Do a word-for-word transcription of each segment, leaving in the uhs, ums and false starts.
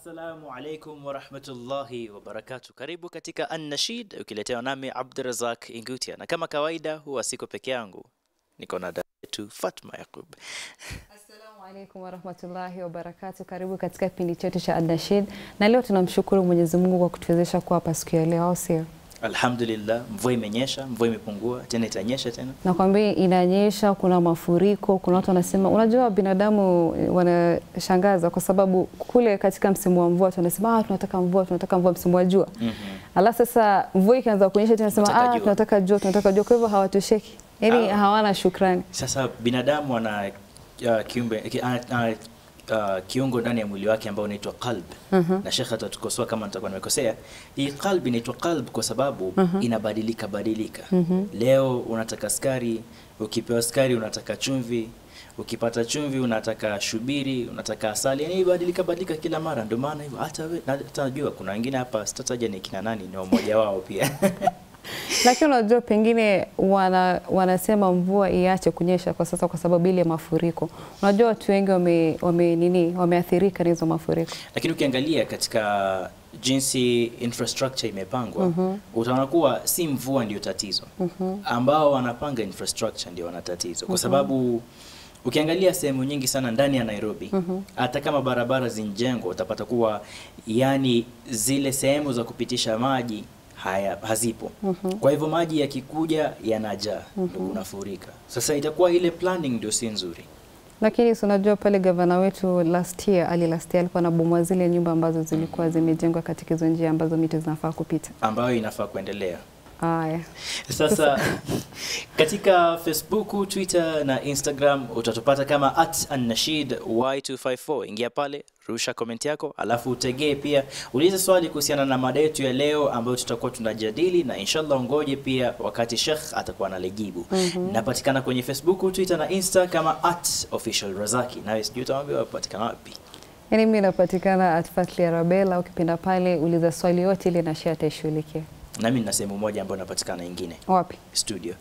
Assalamu alaikum wa rahmatullahi wa barakatuh. Karibu katika An-Nashid ukiletewa nami Abdurazak Ingutia. Na kama kawaida huwa siko peke yangu. Niko na dada yetu Fatma Yaqub. Assalamu alaikum wa rahmatullahi wa barakatuh. Karibu katika kipindi chetu cha An-Nashid. Na leo tunamshukuru Mwenyezi Mungu kwa kutuwezesha kuwa hapa siku ya leo, sio? Alhamdulillah, mvua imenyesha, mvua imepungua, tena itanyesha tena. Nakwambia inanyesha, kuna mafuriko, kuna watu wanasema, unajua binadamu wanashangaza kwa sababu kule katika msimu wa mvua tunasema ah tunataka mvua, tunataka mvua msimu wa jua. Mhm. Mm Ala sasa mvua ikianza kunyesha tunasema ah tunataka jua, tunataka jua, kwa hivyo hawatosheki. Yaani hawana shukrani. Sasa binadamu wana uh, kiumbe uh, uh, Uh, kiungo ndani ya mwili wake ambao unaitwa qalb. Uh -huh. Na Sheikh atatukosoa kama nitakuwa nimekosea. Hii qalb inaitwa qalb kwa sababu uh -huh. inabadilika badilika. Uh -huh. Leo unataka sukari, ukipewa sukari unataka chumvi, ukipata chumvi unataka shubiri, unataka asali. Yaani ibadilika badilika kila mara. Ndio maana hivyo hata wewe najua kuna wengine hapa sitataja ni kina nani, ni mmoja wao pia. Lakini unajua pengine wana, wanasema mvua iache kunyesha kwa sasa kwa sababu ile mafuriko. Unajua watu wengi wame, wame nini wameathirika na hizo mafuriko. Lakini ukiangalia katika jinsi infrastructure imepangwa, uh -huh. utaona kuwa si mvua ndio tatizo. Uh -huh. Ambao wanapanga infrastructure ndio wana tatizo. Kwa sababu ukiangalia sehemu nyingi sana ndani ya Nairobi, uh -huh. hata kama barabara zinjengwa utapata kuwa yani zile sehemu za kupitisha maji haya hazipo. Uh -huh. Kwa hivyo maji yakikuja yanajaa, uh -huh. unafurika. Sasa itakuwa ile planning ndio si nzuri. Lakini unajua pale gavana wetu last year ali last year alikuwa anabomoa zile nyumba ambazo zilikuwa uh -huh. zimejengwa katika hizo njia ambazo miti zinafaa kupita, ambayo inafaa kuendelea. Haya. Sasa katika Facebook, Twitter na Instagram utatupata kama at An-Nashid Y two five four. Ingia pale, rusha comment yako, alafu utegee pia uliza swali kuhusiana na mada yetu ya leo ambayo tutakuwa tunajadili, na inshallah ngoje pia wakati Sheikh atakuwa analijibu. Mm -hmm. Napatikana kwenye Facebook, Twitter na Insta kama at Official Razaki. Na wewe sijui utaambia wapatikana wapi? Yaani mimi napatikana at Fatli Arabella, ukipenda pale uliza swali yote ile na Sheikh atashughulikia. Na mimi nina sehemu moja ambayo napatikana nyingine. Wapi? Studio.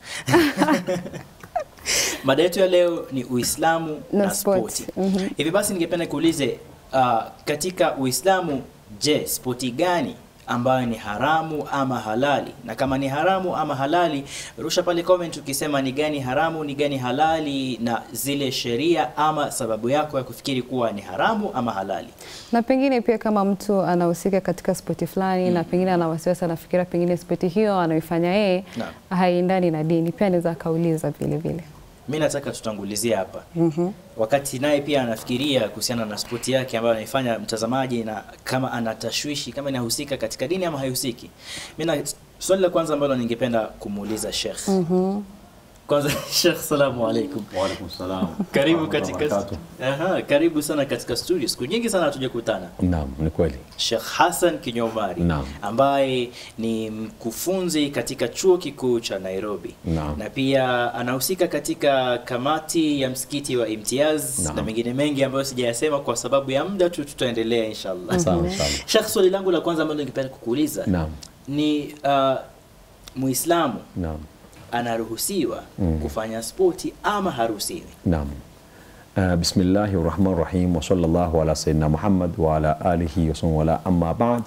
Mada yetu ya leo ni Uislamu na, na spoti. Mm -hmm. Hivi basi ningependa kuulize uh, katika Uislamu, je, spoti gani ambayo ni haramu ama halali? Na kama ni haramu ama halali, rusha pale comment ukisema ni gani haramu, ni gani halali, na zile sheria ama sababu yako ya kufikiri kuwa ni haramu ama halali. Na pengine pia kama mtu anahusika katika spoti fulani, mm. na pengine ana wasiwasi anafikira pengine spoti hiyo anaifanya yeye haiendani na dini, pia anaweza kauliza vile vile. Mimi nataka tutangulizie hapa. Mm -hmm. Wakati naye pia anafikiria kuhusiana na spoti yake ambayo anaifanya mtazamaji, na kama anatashwishi kama inahusika katika dini ama haihusiki. Mimi swali la kwanza ambalo ningependa kumuuliza Sheikh. Mhm. Mm kwanza Sheikh, salamu alaykum. Wa alaykum salam. Karibu katika aha, karibu sana katika studio. Siku nyingi sana hatujakutana. Naam, ni kweli. Sheikh Hassan Kinyomari, naam, ambaye ni mkufunzi katika chuo kikuu cha Nairobi. Naam. Na pia anahusika katika kamati ya msikiti wa Imtiaz, naam, na mengine mengi ambayo sijayasema kwa sababu ya muda tu, tutaendelea inshallah. Sawa, inshallah. Sheikh, swali langu la kwanza ambalo ningependa kukuuliza, naam, ni uh, Muislamu, naam, anaruhusiwa mm. kufanya spoti ama haruhusiwi? Naam. Uh, bismillahir rahmanir rahim wa sallallahu ala sayyidina Muhammad wa ala alihi wa sallam wala amma ba'd.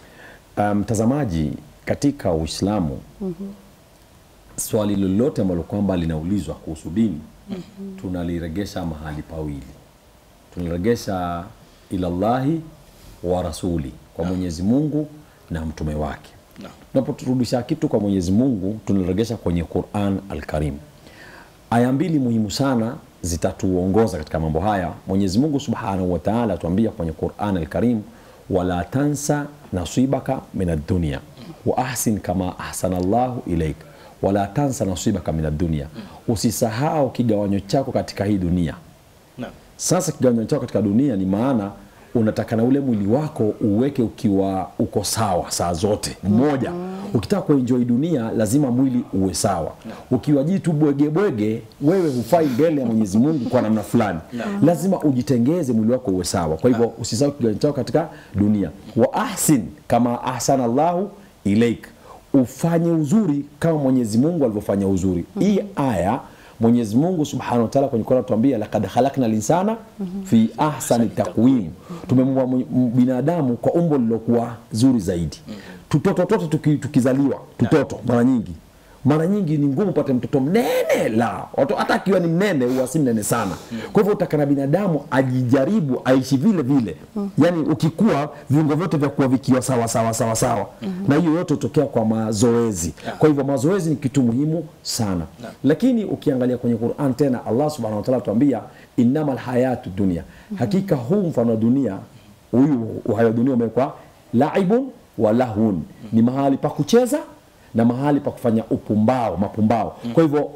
Mtazamaji, um, katika Uislamu, mm -hmm. swali lolote ambalo kwamba linaulizwa kuhusu dini, mm -hmm. tunaliregesha mahali pawili. Tunaliregesha ila Allahi wa rasuli, kwa no. Mwenyezi Mungu na mtume wake. No. Tunapoturudisha kitu kwa Mwenyezi Mungu tunaregesha kwenye Qur'an Al-Karim. Aya mbili muhimu sana zitatuongoza katika mambo haya. Mwenyezi Mungu Subhanahu wa Ta'ala tuambia kwenye Qur'an Al-Karim, wala tansa nasibaka minad dunya wa ahsin kama ahsana Allahu ilaik. Wala tansa nasibaka minad dunya. Usisahau kigawanyo chako katika hii dunia. No. Sasa kigawanyo chako katika dunia ni maana unataka na ule mwili wako uweke ukiwa uko sawa saa zote mmoja. Mm -hmm. Ukitaka kuenjoy dunia lazima mwili uwe sawa. No. Ukiwa jitu bwege bwege, wewe hufai mbele ya Mwenyezi Mungu kwa namna fulani. No. Lazima ujitengeze mwili wako uwe sawa. Kwa hivyo usisahau kigawanyo chako katika dunia. Wa ahsin kama ahsana Allahu ilaik. Ufanye uzuri kama Mwenyezi Mungu alivyofanya uzuri. Mm -hmm. Hii aya Mwenyezi Mungu Subhanahu wa Ta'ala kwenye Qur'an tuambia laqad khalaqnal insana fi ahsani taqwim, tumemuumba binadamu kwa umbo lilokuwa zuri zaidi. Tutoto toto tukizaliwa tutoto mara nyingi mara nyingi ni ngumu pate mtoto mnene, la watu hata akiwa ni mnene huwa si mnene sana. Kwa hivyo utakana binadamu ajijaribu aishi vile vile, yani ukikua viungo vyote vya kuwa vikiwa sawa sawa sawa sawa, na hiyo yote hutokea kwa mazoezi. Kwa hivyo mazoezi ni kitu muhimu sana. Lakini ukiangalia kwenye Qur'an tena Allah Subhanahu wa Ta'ala tuambia innamal hayatu dunya, hakika huu mfano wa dunia, huyu uhai wa dunia umekuwa laibun wa lahun, ni mahali pa kucheza na mahali pa kufanya upumbao, mapumbao. Mm. Kwa hivyo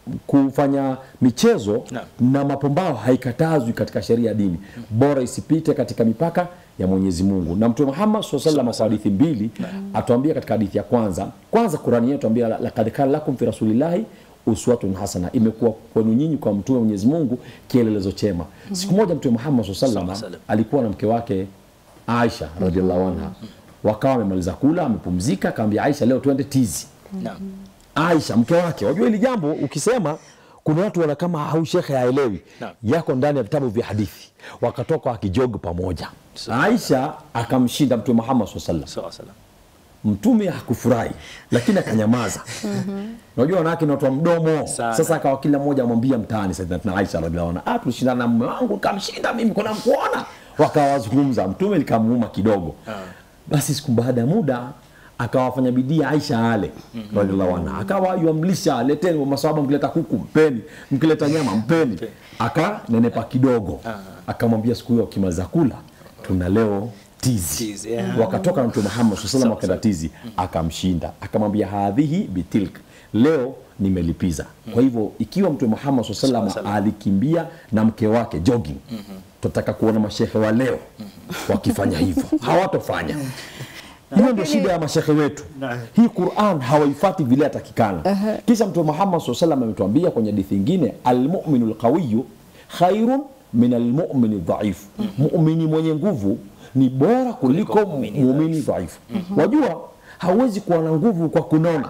kufanya michezo no. na mapumbao haikatazwi katika sheria ya dini. Mm. Bora isipite katika mipaka ya Mwenyezi Mungu. Na Mtume Muhammad sallallahu alaihi wasallam hadithi mbili no. atuambia katika hadithi ya kwanza, kwanza Qur'ani yetu tuambia laqad kana lakum fi rasulillahi uswatun hasana, imekuwa kwenu nyinyi kwa mtume Mwenyezi Mungu kielelezo chema. Mm. Siku moja Mtume Muhammad sallallahu alaihi wasallam alikuwa na mke wake Aisha radhiallahu anha. Mm. Wakawa wamemaliza kula, amepumzika, akamwambia Aisha leo twende tizi. Naam. Aisha mke wake, wajua hili jambo ukisema kuna watu wana kama au shekhe haelewi. Yako ndani ya vitabu vya hadithi. Wakatoka wakijogo pamoja. Aisha akamshinda Mtume Muhammad sallallahu alaihi wasallam. Mtume hakufurahi lakini akanyamaza. Unajua wanawake ni watu wa mdomo. Sasa akawa kila mmoja amwambia mtaani Sayyidatina Aisha radhiallahu anha, "Ah, tulishindana na mume wangu, kamshinda mimi, kuna mkuona." Wakawazungumza, Mtume likamuuma kidogo. Basi siku baada ya muda akawafanya bidii Aisha ale radhiallahu anha, akawa yamlisha, leteni maswahaba, mkileta kuku mpeni, mkileta nyama mpeni. Akanenepa kidogo, akamwambia siku hiyo ukimaliza kula tuna leo tizi. Tizi yeah. Wakatoka na Mtume Muhammad sallallahu alaihi wasallam akaenda tizi, akamshinda, akamwambia hadhihi bitilk, leo nimelipiza. Kwa hivyo ikiwa Mtume Muhammad sallallahu alaihi wasallam alikimbia na mke wake jogging, tutataka kuona mashehe wa leo wakifanya hivyo. Hawatofanya. Hiyo ndio shida ya mashehe wetu. Hii Qur'an hawaifuati vile atakikana. Uh-huh. Kisha Mtume Muhammad sallallahu alaihi wasallam ametuambia kwenye hadithi nyingine, al-mu'minul qawiyyu khairun min al-mu'mini dha'if. Muumini mwenye nguvu ni bora kuliko muumini dhaifu. Wajua hauwezi kuwa na nguvu kwa kunona.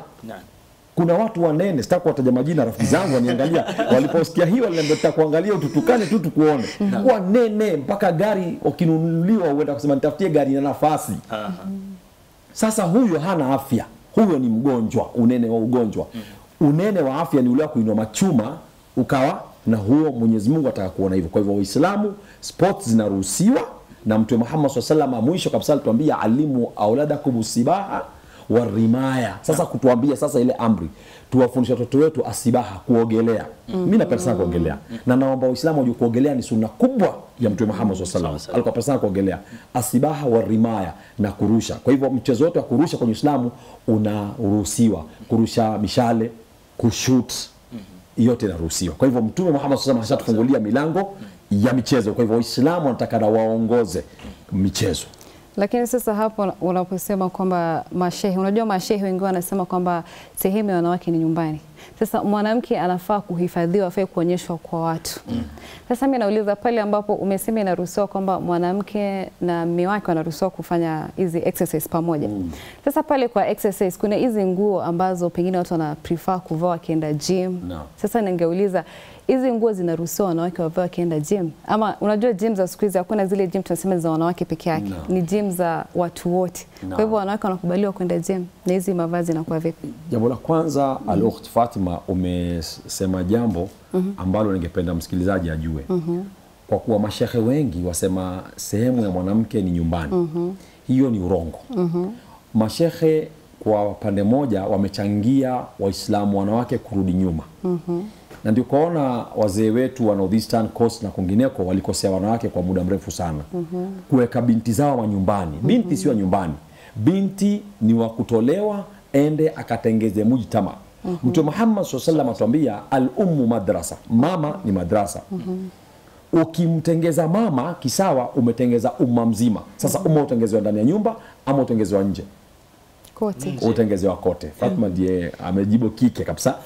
Kuna watu wanene, sitaki kuwataja majina, rafiki zangu waniangalia, waliposikia hiyo waliniambia kuangalia ututukane tu tukuone. Kwa nene mpaka gari ukinunuliwa uenda kusema nitafutie gari na nafasi. Uh-huh. Sasa huyo hana afya. Huyo ni mgonjwa, unene wa ugonjwa. Mm. Unene wa afya ni ule wa kuinua machuma ukawa na huo Mwenyezi Mungu ataka kuona hivyo. Kwa hivyo Waislamu sports zinaruhusiwa, na Mtume Muhammad sallallahu alaihi wasallam mwisho kabisa alituambia alimu auladakum sibaha warimaya. Sasa kutuambia sasa ile amri tuwafundishe watoto wetu asibaha, kuogelea. Mm. Mimi napenda sana kuogelea. Mm. Na naomba Waislamu wajue kuogelea ni sunna kubwa ya Mtume Muhammad sallallahu alaihi wasallam. Alikuwa pesa kuogelea, asibaha warimaya na kurusha. Kwa hivyo mchezo wote wa kurusha kwenye Uislamu unaruhusiwa, kurusha mishale, kushoot, yote inaruhusiwa. Kwa hivyo Mtume Muhammad sallallahu alaihi wasallam ashatufungulia milango ya michezo. Kwa hivyo Waislamu wanataka na waongoze michezo. Lakini sasa hapo unaposema kwamba mashehe, unajua mashehe wengi wanasema kwamba sehemu ya wanawake ni nyumbani. Sasa mwanamke anafaa kuhifadhiwa, afai kuonyeshwa kwa watu. Mm. Sasa mimi nauliza pale ambapo umesema inaruhusiwa kwamba mwanamke na mume wake wanaruhusiwa kufanya hizi exercise pamoja. Mm. Sasa pale kwa exercise kuna hizi nguo ambazo pengine watu wana prefer kuvaa wakienda gym. No. Sasa ningeuliza hizi nguo zinaruhusiwa wanawake wavae wakienda gym? Ama unajua gym za siku hizi hakuna zile gym tunasema za wanawake peke yake. No. Ni gym za watu wote. No. Kwa hivyo wanawake wanakubaliwa kwenda gym na hizi mavazi inakuwa vipi? Jambo la kwanza, mm. Al-Ukht Fatima umesema jambo ambalo ningependa msikilizaji ajue. Mm -hmm. Kwa kuwa mashehe wengi wasema sehemu ya mwanamke ni nyumbani. Mm -hmm. Hiyo ni urongo. Mm -hmm. Mashehe kwa pande moja wamechangia Waislamu wanawake kurudi nyuma. Mm -hmm. Na ndio kuona wazee wetu wa Northeastern Coast na kwingineko walikosea wanawake kwa muda mrefu sana. Mm -hmm. Kuweka binti zao wa nyumbani. Mm -hmm. Binti sio nyumbani. Binti ni wa kutolewa ende akatengeze mujtama. Mm -hmm. Mtume Muhammad sallallahu alaihi wasallam atuambia al-ummu madrasa, mama ni madrasa. Mm -hmm. Ukimtengeza mama kisawa umetengeza umma mzima. Sasa umma utengezewa ndani ya nyumba ama utengezewa nje? Kote. Utengezewa kote. Fatma ndiye amejibu kike kabisa.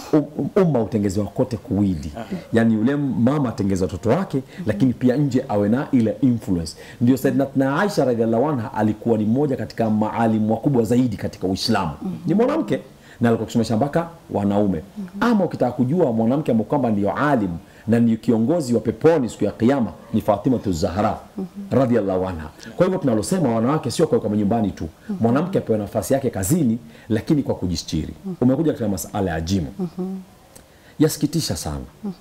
Umma utengezewa kote kuwili. Yani yule mama atengeza watoto wake, lakini pia nje awe na ile influence. Ndio Sayyidatina Aisha radhiallahu anha alikuwa ni mmoja katika maalimu wakubwa zaidi katika Uislamu. Ni mwanamke, na alikuwa akisomesha mpaka wanaume. Ama ukitaka kujua mwanamke ambaye kwamba ndio alim na ni kiongozi wa peponi siku ya kiyama ni Fatima Zahra radhiallahu anha. Kwa hivyo tunalosema wanawake sio kwa kama nyumbani tu. Mwanamke apewe nafasi yake kazini lakini kwa kujistiri. Umekuja katika masuala ya jimu. Yasikitisha sana.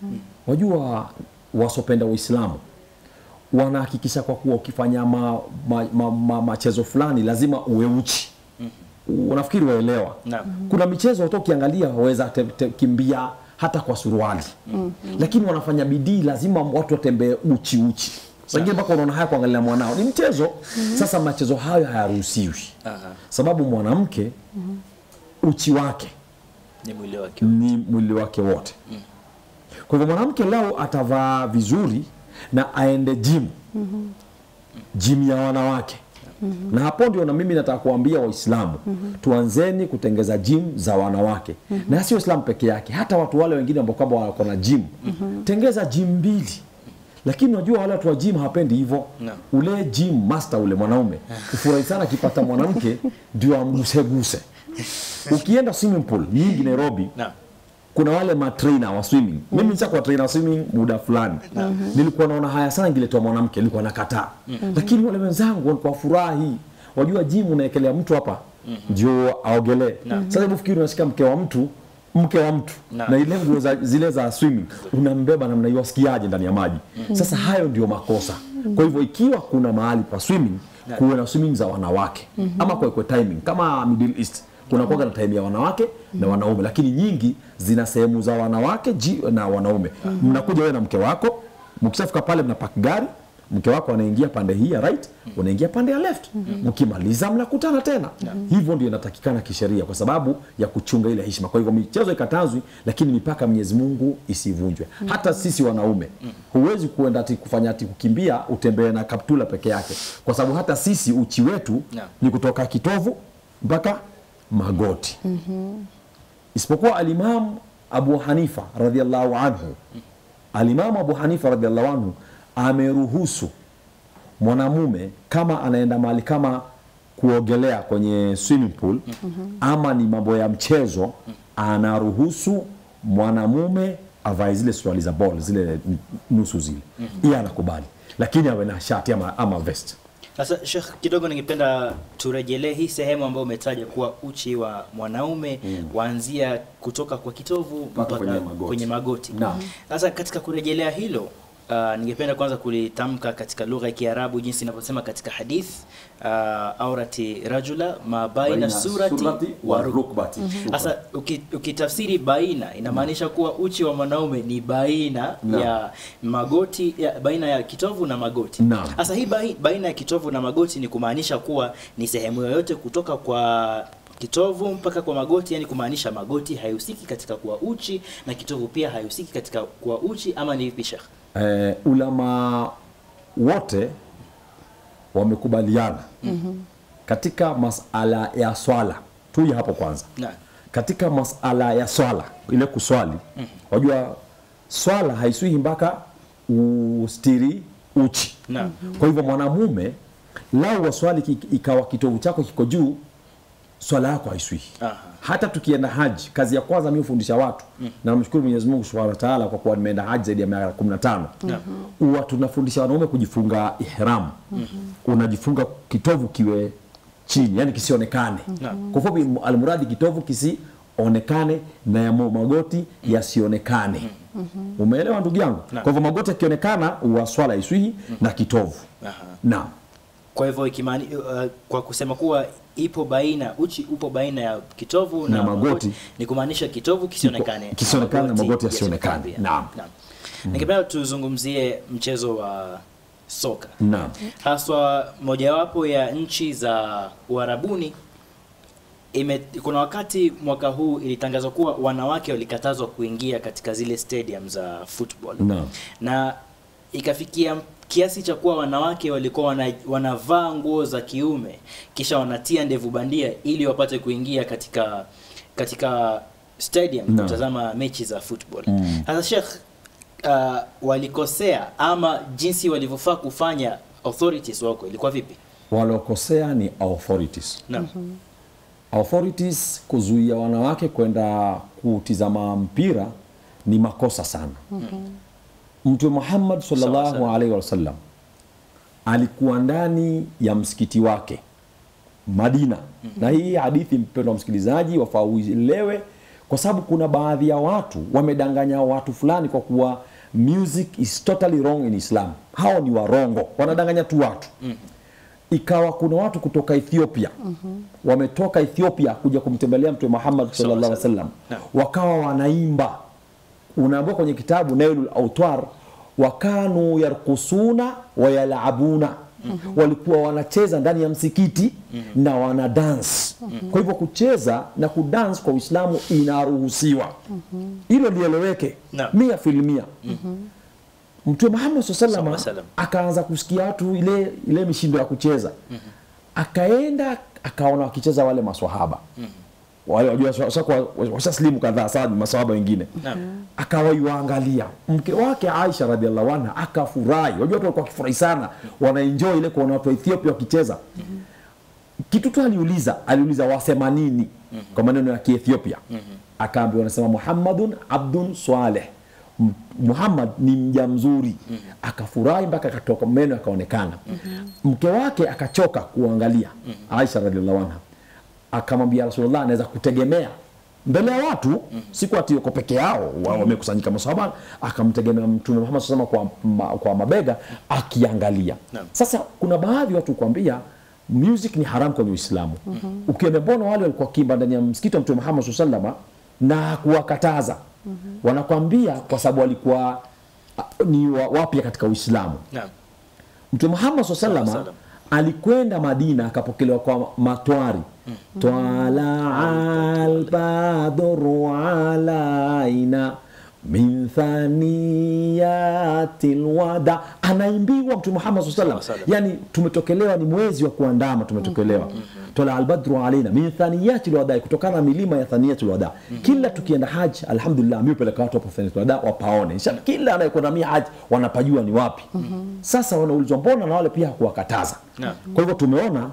Wajua wasopenda Uislamu wanahakikisha kwa kuwa ukifanya ma, ma, ma, ma, machezo fulani lazima uwe uchi. Unafikiri waelewa? No. Kuna michezo hata ukiangalia waweza te, te, kimbia hata kwa suruali. Mm -hmm. Lakini wanafanya bidii lazima watu watembee uchi uchi. Sasa mpaka unaona haya kuangalia mwanao. Ni mchezo. Mm -hmm. Sasa machezo hayo hayaruhusiwi. Uh -huh. Sababu mwanamke mm -hmm. uchi wake ni mwili wake. Ni mwili wake wote. Mm. Kwa hivyo mwanamke lao atavaa vizuri na aende gym. Mm -hmm. Gym ya wanawake. Mm -hmm. Na hapo ndio na mimi nataka kuambia Waislamu mm -hmm. tuanzeni kutengeza gym za wanawake. Mm -hmm. Na sio Waislamu peke yake, hata watu wale wengine ambao kama wako na gym. Mm -hmm. Tengeza gym mbili. Lakini unajua wale watu wa gym hawapendi hivyo. No. Ule gym master ule mwanaume ufurahi sana akipata mwanamke ndio amguseguse. Ukienda swimming pool nyingi Nairobi. No. Kuna wale ma trainer wa swimming. Mm -hmm. Mimi nishakuwa trainer wa swimming muda fulani. Mm -hmm. Nilikuwa naona haya sana ingiletwa mwanamke, nilikuwa nakataa. Mm -hmm. Lakini wale wenzangu walikuwa furahi. Wajua gym unaekelea mtu hapa ndio mm -hmm. aogelee. Mm -hmm. Sasa hebu fikiri unashika mke wa mtu, mke wa mtu no. na ile nguo za zile za swimming unambeba namna hiyo sikiaje ndani ya maji. Mm -hmm. Sasa hayo ndio makosa. Kwa hivyo ikiwa kuna mahali pa swimming, no. kuwe na swimming za wanawake. Mm -hmm. Ama kwa kwa timing kama Middle East kuna kuwa na time ya wanawake mm -hmm. na wanaume, lakini nyingi zina sehemu za wanawake ji, na wanaume. Mm -hmm. Mnakuja wewe na mke wako, mkishafika pale mnapaki gari, mke wako anaingia pande hii ya right, mm -hmm. unaingia pande ya left. Mm -hmm. Mkimaliza mnakutana tena. Mm -hmm. Hivyo ndio inatakikana kisheria kwa sababu ya kuchunga ile heshima. Kwa hivyo michezo ikatazwi, lakini mipaka Mwenyezi Mungu isivunjwe. Mm -hmm. Hata sisi wanaume, mm -hmm. huwezi kuenda ati kufanya ati kukimbia utembee na kaptula peke yake. Kwa sababu hata sisi uchi wetu no. ni kutoka kitovu mpaka magoti. Mm -hmm. Isipokuwa al-Imam Abu Hanifa radhiallahu anhu. Mm -hmm. Al-Imam Abu Hanifa radhiallahu anhu ameruhusu mwanamume kama anaenda mahali kama kuogelea kwenye swimming pool mm -hmm. ama ni mambo ya mchezo, mm -hmm. anaruhusu mwanamume avae zile suruali za ball zile nusu zile. Mm -hmm. Yeye anakubali. Lakini awe na shati ama, ama vest. Sasa Sheikh, kidogo ningependa turejelee hii sehemu ambayo umetaja kuwa uchi wa mwanaume mm. waanzia kutoka kwa kitovu mpaka kwenye magoti. Kwenye magoti. Sasa katika kurejelea hilo, uh, ningependa kwanza kulitamka katika lugha ya Kiarabu jinsi inavyosema katika hadith, uh, aurati rajula ma baina surati, surati wa rukbati. Sasa mm -hmm. ukitafsiri baina inamaanisha kuwa uchi wa mwanaume ni baina no. ya magoti ya, baina ya kitovu na magoti. Sasa no. hii baina ya kitovu na magoti ni kumaanisha kuwa ni sehemu yoyote kutoka kwa kitovu mpaka kwa magoti, yani kumaanisha magoti hayusiki katika kuwa uchi na kitovu pia hayusiki katika kuwa uchi, ama ni vipi Sheikh? Eh, ulama wote wamekubaliana mm -hmm. katika masala ya swala tu hapo kwanza na. Katika masala ya swala ile kuswali mm -hmm. wajua swala haiswihi mpaka ustiri uchi na. Kwa hivyo mwanamume lao waswali ikawa kitovu chako kiko juu, swala yako haiswihi. Hata tukienda haji, kazi ya kwanza mimi hufundisha watu mm. na namshukuru Mwenyezi Mungu Subhanahu wa Ta'ala kwa kuwa nimeenda haji zaidi ya miaka kumi na tano. Mm -hmm. Huwa tunafundisha wanaume kujifunga ihram. Mm -hmm. Unajifunga kitovu kiwe chini, yani kisionekane. Mm -hmm. Kwa sababu almuradi kitovu kisionekane na ya magoti mm -hmm. yasionekane. Mm -hmm. Umeelewa ndugu yangu? Kwa hivyo magoti yakionekana wa swala iswihi mm -hmm. na kitovu. Aha. Naam. Kwa hivyo ikimani, uh, kwa kusema kuwa ipo baina uchi upo baina ya kitovu na, na magoti, magoti ni kumaanisha kitovu kisionekane, kisionekane na magoti yasionekane. Naam. Naam. Mm. Ningependa tuzungumzie mchezo wa soka. Naam. Haswa mojawapo ya nchi za Uarabuni ime, kuna wakati mwaka huu ilitangazwa kuwa wanawake walikatazwa kuingia katika zile stadium za football. Naam. Na ikafikia kiasi cha kuwa wanawake walikuwa wana, wanavaa nguo za kiume kisha wanatia ndevu bandia ili wapate kuingia katika katika stadium no. kutazama mechi za football. Mm. Sasa Sheikh, uh, walikosea ama jinsi walivyofaa kufanya authorities wako ilikuwa vipi? Walokosea ni authorities. No. Mm authorities kuzuia wanawake kwenda kutizama mpira ni makosa sana. Mm-hmm. Mtume Muhammad sallallahu alaihi wasallam alikuwa ndani ya msikiti wake Madina. Mm-hmm. Na hii hadithi, mpendwa msikilizaji, wafaa uielewe, kwa sababu kuna baadhi ya watu wamedanganya watu fulani kwa kuwa music is totally wrong in Islam. Hao ni warongo, wanadanganya tu watu. Mm-hmm. Ikawa kuna watu kutoka Ethiopia, mm-hmm. wametoka Ethiopia kuja kumtembelea Mtume Muhammad sallallahu alaihi wasallam, wakawa wanaimba. Unaambiwa kwenye kitabu Nailul Awtar, wakanu yarkusuna wa yalabuna. Mm-hmm. Walikuwa wanacheza ndani ya msikiti, mm-hmm. na wana dance. Mm-hmm. Kwa hivyo kucheza na kudance kwa Uislamu inaruhusiwa. Hilo mm-hmm. lieleweke no. mia filmia. Mm-hmm. Mtume Muhammad sallallahu alaihi wasallam akaanza kusikia watu ile ile mishindo ya kucheza. Mm-hmm. Akaenda akaona wakicheza wale maswahaba. Mm-hmm. Wale wajua sasa washaslimu kadhaa sana maswahaba wengine. Mm-hmm. Akawaiangalia. Mke wake Aisha radhiallahu anha akafurahi. Wajua watu walikuwa wakifurahi sana, wanaenjoy ile kuona watu wa Ethiopia wakicheza. Mm-hmm. Kitu tu aliuliza, aliuliza wasema nini? Mm-hmm. Kwa maneno ya Kiethiopia. Mm-hmm. Akaambiwa wanasema Muhammadun abdun salih. Muhammad ni mja mzuri. Mm-hmm. Akafurahi mpaka akatoka meno akaonekana. Mm-hmm. Mke wake akachoka kuangalia. Mm-hmm. Aisha radhiallahu anha akamwambia Rasulullah, anaweza kutegemea mbele ya watu. Mm-hmm. siku ati yuko peke yao wamekusanyika masahaba, akamtegemea Mtume Muhammad sallallahu alaihi wasallam kwa ma, kwa mabega akiangalia. No. Sasa kuna baadhi watu kuambia music ni haram kwenye Uislamu. Mm-hmm. Ukiona mbona wale walikuwa kimba ndani ya msikiti wa Mtume Muhammad sallallahu alaihi wasallam na kuwakataza. Mm-hmm. Wanakwambia kwa sababu walikuwa ni wapya katika Uislamu. No. Mtume Muhammad sallallahu alaihi wasallam alikwenda Madina akapokelewa kwa matwari. Mm-hmm. Twala al-badru alaina min thaniyatil wada. Anaimbiwa Mtume Muhammad sallallahu alaihi wasallam. Yani tumetokelewa, ni mwezi wa kuandama tumetokelewa. Mm-hmm. Twala al-badru alaina min thaniyatil wada, kutokana na milima ya thaniyatil wada. Mm-hmm. Kila tukienda haji, alhamdulillah, mimi peleka watu hapo thaniyatil wada wapaone. Inshallah kila anayekwenda mia haji wanapajua ni wapi. Mm-hmm. Sasa wanaulizwa mbona na wale pia hakuwakataza. No. Kwa hivyo tumeona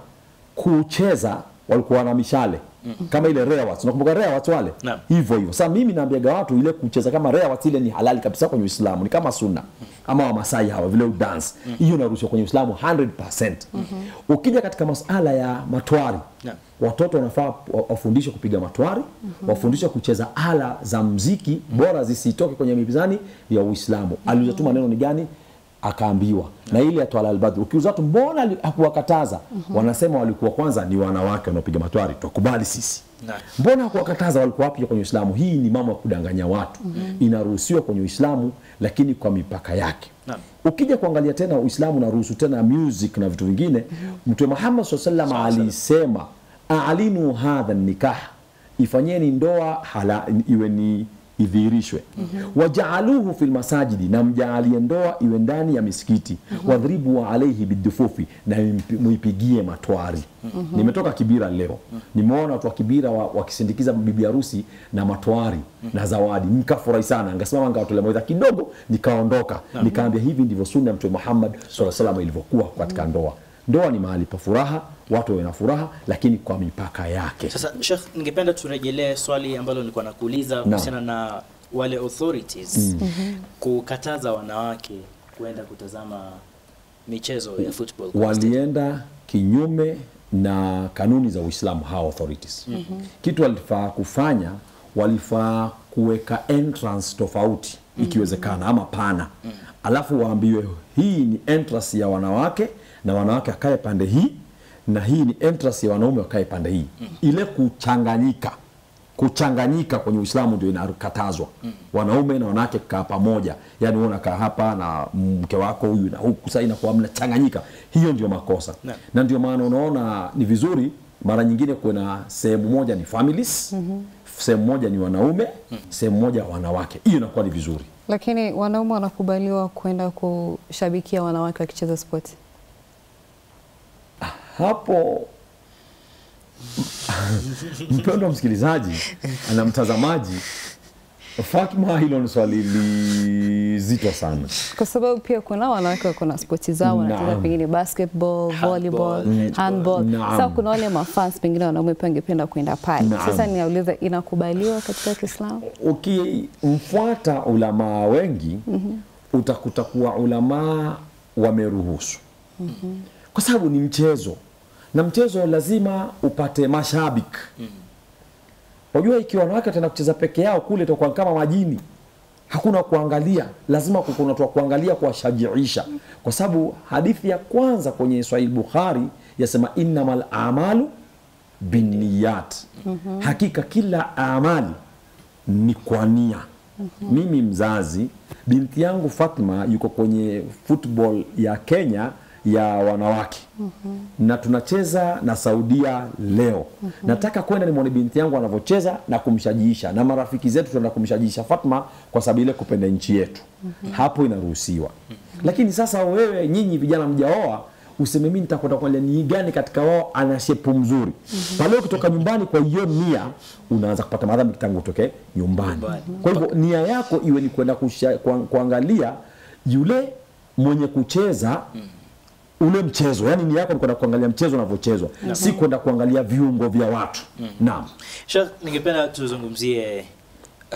kucheza walikuwa na mishale. Mm-hmm. Kama ile rewats, unakumbuka rewats wale? No. Hivyo hivyo. Sasa mimi naambiaga watu ile kucheza kama rewats ile ni halali kabisa kwenye Uislamu, ni kama sunna. Mm-hmm. Ama wa Masai hawa vile dance. Hiyo mm-hmm. inaruhusiwa kwenye Uislamu mia moja percent. Mm-hmm. Ukija katika masuala ya matwari, no. watoto wanafaa wafundishwe kupiga matwari. Mm-hmm. wafundishwe kucheza ala za muziki. Mm-hmm. bora zisitoke kwenye mizani ya Uislamu. Mm-hmm. Aliuliza tu maneno ni gani? Akaambiwa. No. Na ile atwala al-badr, ukiuza watu mbona hakuwakataza? Mm-hmm. Wanasema walikuwa kwanza ni wanawake wanaopiga matwari, tukubali sisi. No. Mbona hakuwakataza? Walikuwa wapi kwenye Uislamu? Hii ni mambo ya kudanganya watu. Mm-hmm. Inaruhusiwa kwenye Uislamu lakini kwa mipaka yake. No. Ukija kuangalia tena Uislamu unaruhusu tena music na vitu vingine. Mm-hmm. Mtume Muhammad sallallahu alaihi wasallam alisema a'linu hadha nikah, ifanyeni ndoa hala iwe ni idhirishwe. Mm-hmm. Waja'aluhu fil masajidi, na mjaalie ndoa iwe ndani ya misikiti. Mm-hmm. Wadhribu alayhi bidufufi, na muipigie matwari. Mm-hmm. Nimetoka Kibira leo. Mm-hmm. Nimeona watu wa Kibira wakisindikiza wa bibi harusi na matwari. Mm-hmm. na zawadi. Nikafurahi sana. Ngasema ngawatolea mawaidha kidogo nikaondoka. Mm-hmm. Nikaambia hivi ndivyo sunna ya Mtume Muhammad sallallahu alaihi wasallam ilivyokuwa katika mm-hmm. ndoa. Ndoa ni mahali pa furaha, watu wana furaha, lakini kwa mipaka yake. Sasa Sheikh, ningependa turejelee swali ambalo nilikuwa nakuuliza kuhusiana na wale authorities. Mm-hmm. kukataza wanawake kwenda kutazama michezo ya football. Walienda kinyume na kanuni za Uislamu hao authorities. Mm-hmm. Kitu walifaa kufanya, walifaa kuweka entrance tofauti. Mm-hmm. ikiwezekana ama pana. Mm-hmm. Alafu waambiwe hii ni entrance ya wanawake na wanawake akae pande hii, na hii ni entrance ya wanaume wakae pande hii. Mm-hmm. Ile kuchanganyika kuchanganyika kwenye Uislamu ndio inakatazwa. Mm-hmm. Wanaume na wanawake kukaa pamoja, yani wewe unakaa hapa na mke wako huyu na huku, sasa inakuwa mnachanganyika. Hiyo ndio makosa. No. Na ndio maana unaona ni vizuri mara nyingine kuna sehemu moja ni families. Mm-hmm. sehemu moja ni wanaume. Mm-hmm. sehemu moja wanawake. Hiyo inakuwa ni vizuri. Lakini wanaume wanakubaliwa kwenda kushabikia wanawake wakicheza sport? Hapo mpendwa msikilizaji na mtazamaji, Fatma, hilo ni swali zito sana. Kwa sababu pia kuna wanawake wako na sporti zao wanacheza pengine basketball, volleyball, handball. handball. Sasa kuna wale mafans pengine wanaume pia wangependa kwenda pale. Sasa niauliza, inakubaliwa katika Kiislamu? Ukimfuata ulama wengi mm -hmm. utakuta kuwa ulama wameruhusu. Mm -hmm. Kwa sababu ni mchezo. Na mchezo lazima upate mashabiki. Mm -hmm. Wajua ikiwa wanawake tena kucheza peke yao kule itakuwa kama majini. Hakuna kuangalia, lazima kuna watu wa kuangalia kuwashajiisha. Kwa sababu hadithi ya kwanza kwenye Sahih Bukhari yasema innamal a'malu binniyat. Mm -hmm. Hakika kila amali ni kwa nia. Mm -hmm. Mimi mzazi, binti yangu Fatma yuko kwenye football ya Kenya ya wanawake. Mm -hmm. Na tunacheza na Saudia leo. Mm -hmm. Nataka kwenda nimuone binti yangu anavyocheza na kumshajiisha, na marafiki zetu tunaenda kumshajiisha Fatma kwa sababu ile kupenda nchi yetu. Mm -hmm. Hapo inaruhusiwa. Mm -hmm. Lakini sasa wewe nyinyi vijana mjaoa useme mimi nitakwenda kwa ni gani katika wao ana shepu mzuri. Mm -hmm. Pale ukitoka nyumbani kwa hiyo nia unaanza kupata madhambi tangu utoke nyumbani. Mm -hmm. Kwa hivyo nia yako iwe ni kwenda kuangalia yule mwenye kucheza. Mm -hmm. Ule mchezo, yani ni yako ni kwenda kuangalia mchezo unavyochezwa, no. Si kwenda kuangalia viungo vya watu. Mm. Naam. Sheikh, ningependa tuzungumzie uh,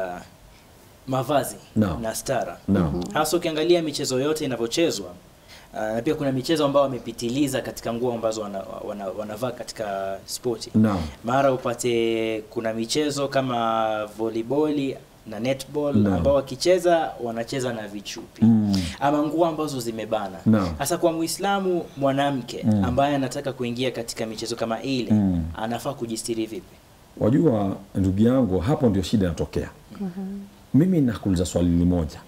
mavazi no. na stara. No. Hasa ukiangalia michezo yote inavyochezwa, uh, na pia kuna michezo ambao wamepitiliza katika nguo ambazo wanavaa wana, wana katika sporti. No. Mara upate kuna michezo kama volleyball na netball no. ambao wakicheza wanacheza na vichupi. Mm. Ama nguo ambazo zimebana. Hasa no. kwa Muislamu mwanamke mm. ambaye anataka kuingia katika michezo kama ile mm. anafaa kujistiri vipi? Wajua ndugu yangu, hapo ndio shida inatokea. Mm -hmm. Mimi nakuuliza swali moja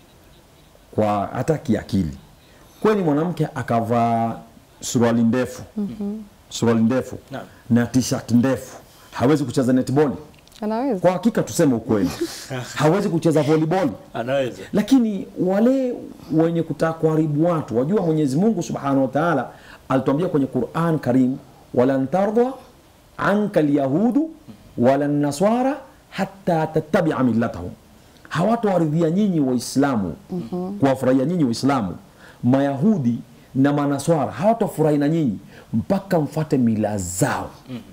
kwa hata kiakili. Kwani mwanamke akavaa suruali ndefu mm -hmm. suruali ndefu no. na t-shirt ndefu hawezi kucheza netball? Anaweza. Kwa hakika tuseme ukweli. Hawezi kucheza volleyball. Anaweza. Lakini wale wenye kutaka kuharibu watu, wajua Mwenyezi Mungu Subhanahu wa Ta'ala alituambia kwenye Qur'an Karim, walan tarda anka alyahudu walan naswara hatta tattabi'a millatahum. Hawatowaridhia nyinyi Waislamu, mm -hmm. kuwafurahia nyinyi Waislamu, Mayahudi na Manaswara hawatofurahi na nyinyi mpaka mfuate mila zao. Mm -hmm.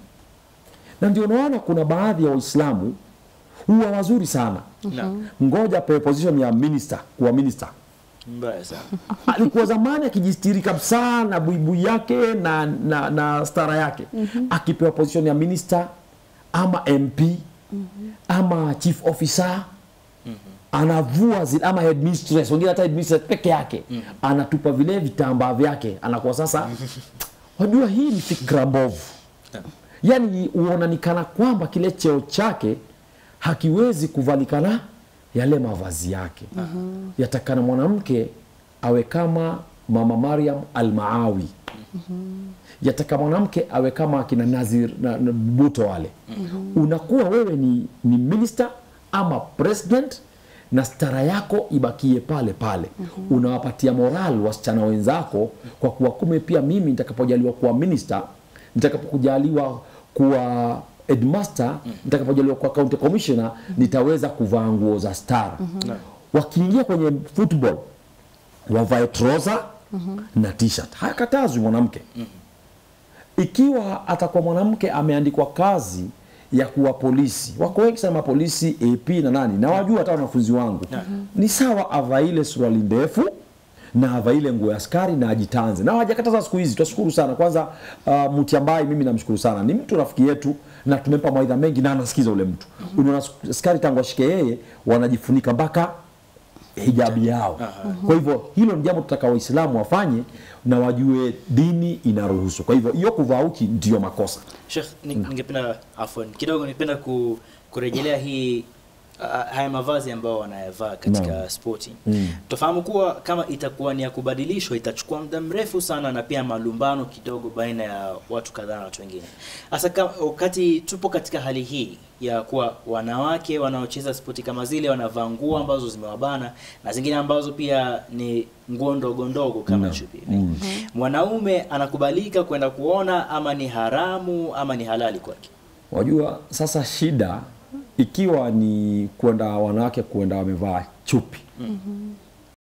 Na ndio unaona kuna baadhi ya Waislamu huwa wazuri sana. No. Ngoja pewe position ya minister, kuwa minister. Mbaya sana. Alikuwa zamani akijistiri kabisa na buibui yake na, na, na stara yake. Mm -hmm. Akipewa position ya minister ama M P mm -hmm. ama chief officer mm -hmm. anavua zile ama headmistress, wengine hata headmistress peke yake. Mm -hmm. Anatupa vile vitambaa vyake, anakuwa sasa wajua hii ni fikra mbovu. Yeah. Yani uonanikana kwamba kile cheo chake hakiwezi kuvalikana yale mavazi yake. Uh -huh. Yatakana mwanamke awe kama Mama Maryam Al-Maawi. Uh -huh. Yataka mwanamke awe kama kina Nazir na, na Buto wale. Uh -huh. Unakuwa wewe ni, ni minister ama president na stara yako ibakie pale pale. Uh -huh. Unawapatia moral wasichana wenzako kwa kuwa kume pia mimi nitakapojaliwa kuwa minister, nitakapokujaliwa kuwa headmaster, mm -hmm. nitakapojaliwa kuwa county commissioner, mm -hmm. nitaweza kuvaa nguo za star. Mm -hmm. Wakiingia kwenye football wavae trouser mm -hmm. na t-shirt. Hakatazwi mwanamke. Mm -hmm. Ikiwa atakuwa mwanamke ameandikwa kazi ya kuwa polisi. Wako wengi sana polisi, A P na nani. Na wajua hata wanafunzi wangu. Mm -hmm. Ni sawa avae ile suruali ndefu na avae ile nguo ya askari na ajitanze. Na hajakataza siku hizi. Tunashukuru sana. Kwanza uh, Mutiambai mimi namshukuru sana. Ni mtu rafiki yetu na tumempa mawaidha mengi na anasikiza ule mtu. Mm -hmm. Unaona askari tangu ashike yeye wanajifunika mpaka hijabi yao. Uh -huh. Kwa hivyo hilo ni jambo tutaka Waislamu wafanye na wajue dini inaruhusu. Kwa hivyo hiyo kuvaa uchi ndio makosa. Sheikh, ningependa afwan kidogo ningependa ku, kurejelea hii uh, haya mavazi ambao wanayavaa katika no. sporti. Mm. Tufahamu kuwa kama itakuwa ni ya kubadilishwa itachukua muda mrefu sana na pia malumbano kidogo baina ya watu kadhaa na watu wengine. Hasa wakati tupo katika hali hii ya kuwa wanawake wanaocheza spoti kama zile wanavaa nguo ambazo zimewabana na zingine ambazo pia ni nguo ndogo ndogo kama chupi. Mm. Mm. Mwanaume anakubalika kwenda kuona ama ni haramu ama ni halali kwake? Wajua sasa shida ikiwa ni kwenda wanawake kwenda wamevaa chupi, mm -hmm.